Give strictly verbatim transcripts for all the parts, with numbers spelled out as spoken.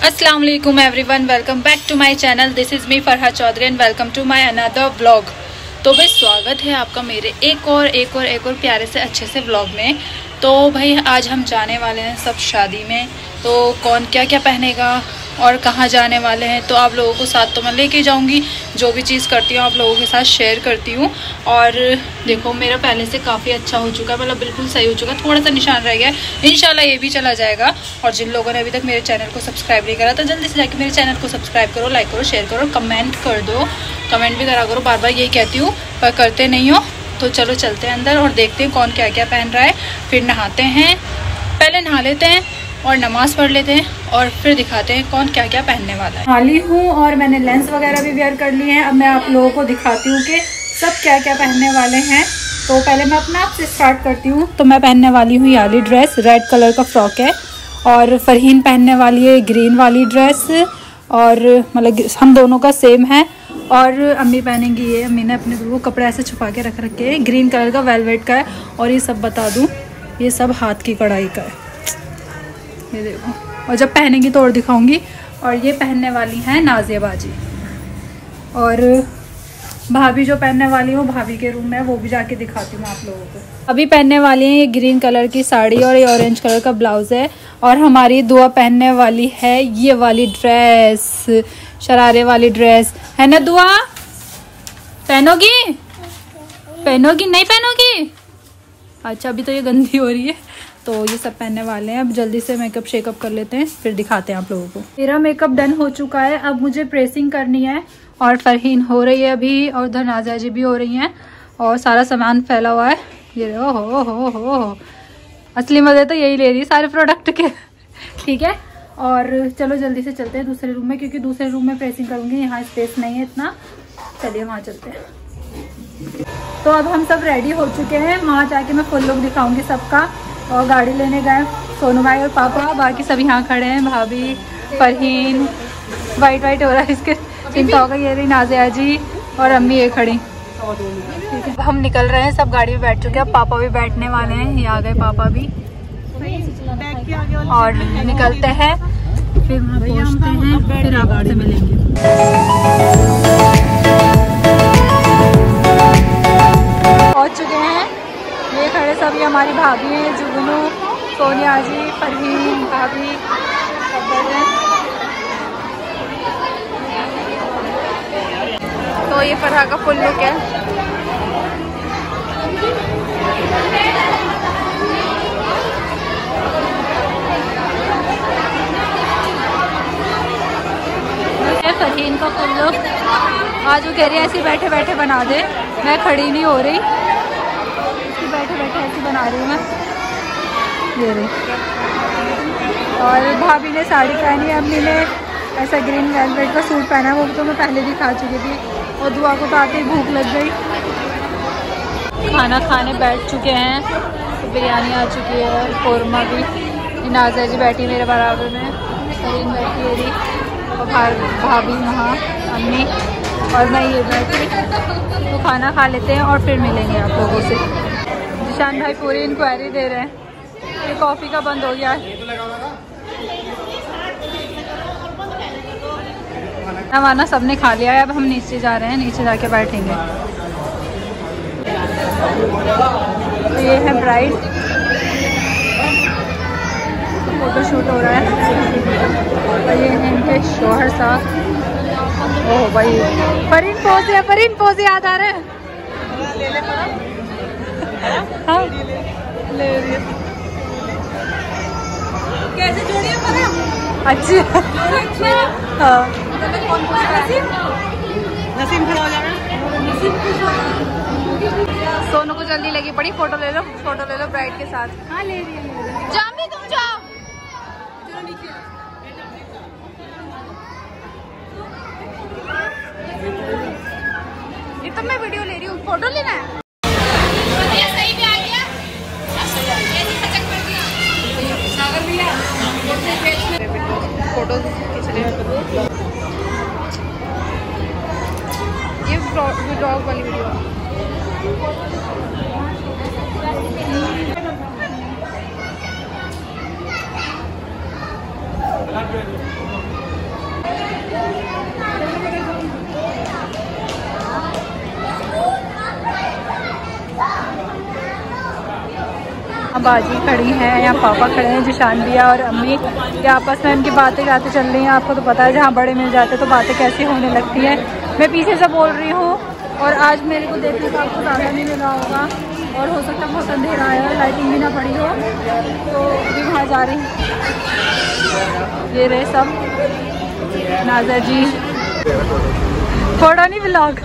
अस्सलाम वालेकुम everyone, welcome back to my channel. This is me Farha Chaudhary and welcome to my another vlog. तो भाई स्वागत है आपका मेरे एक और एक और एक और प्यारे से अच्छे से व्लॉग में। तो भाई आज हम जाने वाले हैं सब शादी में, तो कौन क्या क्या पहनेगा और कहाँ जाने वाले हैं तो आप लोगों को साथ तो मैं लेके जाऊंगी। जो भी चीज़ करती हूँ आप लोगों के साथ शेयर करती हूँ। और देखो मेरा पहले से काफ़ी अच्छा हो चुका है, मतलब बिल्कुल सही हो चुका है, थोड़ा सा निशान रह गया है, इंशाल्लाह ये भी चला जाएगा। और जिन लोगों ने अभी तक मेरे चैनल को सब्सक्राइब नहीं करा तो जल्दी से जाके मेरे चैनल को सब्सक्राइब करो, लाइक करो, शेयर करो, कमेंट कर दो। कमेंट भी करा करो, बार बार यही कहती हूँ पर करते नहीं हो। तो चलो चलते हैं अंदर और देखते हैं कौन क्या क्या पहन रहा है। फिर नहाते हैं, पहले नहा लेते हैं और नमाज पढ़ लेते हैं और फिर दिखाते हैं कौन क्या क्या पहनने वाला है। हाली हूँ और मैंने लेंस वगैरह भी वेयर कर लिए हैं। अब मैं आप लोगों को दिखाती हूँ कि सब क्या क्या पहनने वाले हैं। तो पहले मैं अपना आप से स्टार्ट करती हूँ। तो मैं पहनने वाली हूँ याली ड्रेस, रेड कलर का फ्रॉक है। और फरहीन पहनने वाली है ग्रीन वाली ड्रेस, और मतलब हम दोनों का सेम है। और अम्मी पहनेंगी ये, अम्मी ने अपने वो कपड़े ऐसे छुपा के रख रखे हैं, ग्रीन कलर का वेलवेट का है। और ये सब बता दूँ, ये सब हाथ की कढ़ाई का है, ये देखो। और जब पहनेंगी तो और दिखाऊंगी। और ये पहनने वाली हैं नाजिया बाजी, और भाभी जो पहनने वाली है वो भाभी के रूम में है, वो भी जाके दिखाती हूँ आप लोगों को। अभी पहनने वाली है ये ग्रीन कलर की साड़ी और ये ऑरेंज कलर का ब्लाउज है। और हमारी दुआ पहनने वाली है ये वाली ड्रेस, शरारे वाली ड्रेस है ना। दुआ पहनोगी पहनोगी नहीं पहनोगी? अच्छा अभी तो ये गंदी हो रही है। तो ये सब पहनने वाले हैं। अब जल्दी से मेकअप शेकअप कर लेते हैं, फिर दिखाते हैं आप लोगों को। मेरा मेकअप डन हो चुका है, अब मुझे प्रेसिंग करनी है। और फरहीन हो रही है अभी, और उधर नाज़िया जी भी हो रही हैं, और सारा सामान फैला हुआ है। ये ओ हो हो हो हो असली मज़े तो यही ले रही है सारे प्रोडक्ट के। ठीक है, और चलो जल्दी से चलते हैं दूसरे रूम में, क्योंकि दूसरे रूम में प्रेसिंग करूँगी, यहाँ स्पेस नहीं है इतना। चलिए वहाँ चलते हैं। तो अब हम सब रेडी हो चुके हैं, वहाँ जाके मैं फुल लुक दिखाऊंगी सबका। और गाड़ी लेने गए सोनू भाई और पापा, बाकी सब यहाँ खड़े हैं, भाभी, फरहीन। वाइट वाइट हो रहा है इसके, चिंता होगा। ये रही नाज़िया जी और अम्मी ये खड़ी। ठीक है, हम निकल रहे हैं, सब गाड़ी में बैठ चुके हैं। पापा भी बैठने वाले हैं, ये आ गए पापा भी। और निकलते हैं, फिर वहाँ पहुँचते हैं, फिर आपसे मिलेंगे। पहुँच चुके हैं, ये खड़े सभी हमारी भाभी हैं, जुगनू, सोनिया जी, फरहीन भाभी सब हैं। तो ये फरहा का फुल लुक है। फरहीन का फुल लुक। आज वो कह रही है ऐसी बैठे बैठे बना दे, मैं खड़ी नहीं हो रही, बैठे बैठे ऐसी बना रही हूँ मैं। ये रही। और भाभी ने साड़ी पहनी है, अम्मी ने ऐसा ग्रीन वेलवेट का सूट पहना है, वो तो मैं पहले भी खा चुकी थी। और दुआ को तो आते ही भूख लग गई। खाना खाने बैठ चुके हैं, तो बिरयानी आ चुकी है और कौरमा भी। नाज़िया जी बैठी मेरे बराबर में, सलीम बैठी है, और भाभी वहाँ, अम्मी और मैं ये बैठी। तो खाना खा लेते हैं और फिर मिलेंगे आप लोगों से। जिशान भाई पूरी इंक्वायरी दे रहे हैं, ये कॉफ़ी का बंद हो गया है। खाना वाना सबने खा लिया है, अब हम नीचे जा रहे हैं, नीचे जाके बैठेंगे। तो ये है ब्राइड, फोटो शूट हो रहा है। और ये है इनके शौहर साहब। ओह भाई फरीन पोज है, फरीन पोज याद आ रहा है। हाँ ले रही है। कैसे जोड़ी है पता? अच्छी। हाँ नसीम खड़ा हो जाना। सोनू को जल्दी लगी पड़ी, फोटो ले लो, फोटो ले लो ब्राइड के साथ। हाँ ले रही है। जामी तुम जाओ, चलो नीचे। ये तो मैं वीडियो ले रही हूँ, फोटो लेना है। फोटो खींच रहे हैं। ये व्लॉग वाली वीडियो है। बाजी खड़ी हैं, यहाँ पापा खड़े हैं, जिशान भैया और अम्मी। ये आपस में उनकी बातें जाते चल रही हैं। आपको तो पता है जहाँ बड़े मिल जाते तो बातें कैसी होने लगती हैं। मैं पीछे से बोल रही हूँ और आज मेरे को देखने का आपको ज़्यादा नहीं मिला होगा और हो सकता है बहुत अंधेरा है, लाइटिंग भी ना पड़ी हो। तो अभी वहाँ जा रही, ये रहे सब नाज़ा जी। थोड़ा नहीं व्लॉग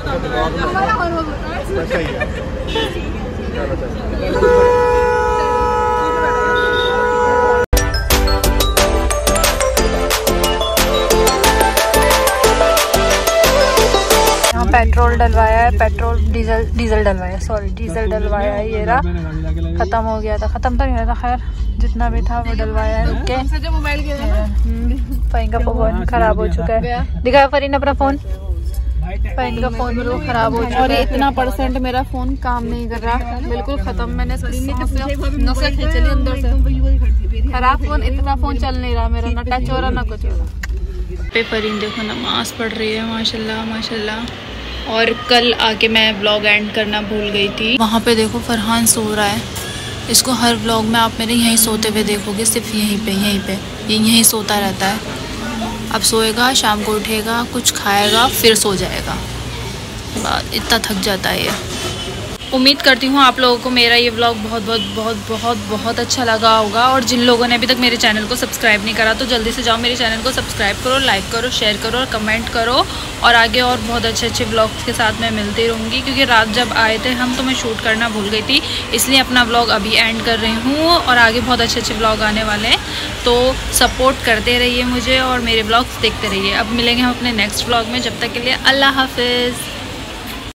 पेट्रोल डलवाया है, पेट्रोल डीजल डीजल डलवाया सॉरी डीजल डलवाया है। ये रहा, खत्म हो गया था, खत्म तो नहीं हुआ था, खैर जितना भी था वो डलवाया है। रुक के फाइन का फोन खराब हो चुका है, दिखाया फरीन अपना फोन, फाइन का फोन बिल्कुल खराब हो चुका है। और इतना परसेंट मेरा फोन काम नहीं कर रहा, बिल्कुल खत्म। मैंने नक्शा खींच लिया अंदर से, खराब फोन, इतना फोन चल नहीं रहा मेरा, ना टच हो रहा ना कुछ हो रहा। पे फरीन देखो नमाज पढ़ रही है, माशाल्लाह माशाल्लाह। और कल आके मैं व्लॉग एंड करना भूल गई थी। वहाँ पे देखो फरहान सो रहा है, इसको हर व्लॉग में आप मेरे यहीं सोते हुए देखोगे, सिर्फ यहीं पे यहीं पे ये यहीं सोता रहता है। अब सोएगा, शाम को उठेगा, कुछ खाएगा, फिर सो जाएगा, बस इतना थक जाता है ये। उम्मीद करती हूँ आप लोगों को मेरा ये व्लॉग बहुत बहुत बहुत बहुत बहुत अच्छा लगा होगा। और जिन लोगों ने अभी तक मेरे चैनल को सब्सक्राइब नहीं करा तो जल्दी से जाओ मेरे चैनल को सब्सक्राइब करो, लाइक करो, शेयर करो और कमेंट करो। और आगे और बहुत अच्छे अच्छे व्लॉग्स के साथ मैं मिलती रहूँगी, क्योंकि रात जब आए थे हम तो मैं शूट करना भूल गई थी, इसलिए अपना व्लॉग अभी एंड कर रही हूँ। और आगे बहुत अच्छे अच्छे व्लॉग आने वाले हैं, तो सपोर्ट करते रहिए मुझे और मेरे व्लॉग्स देखते रहिए। अब मिलेंगे हम अपने नेक्स्ट व्लॉग में, जब तक के लिए अल्लाह हाफिज़।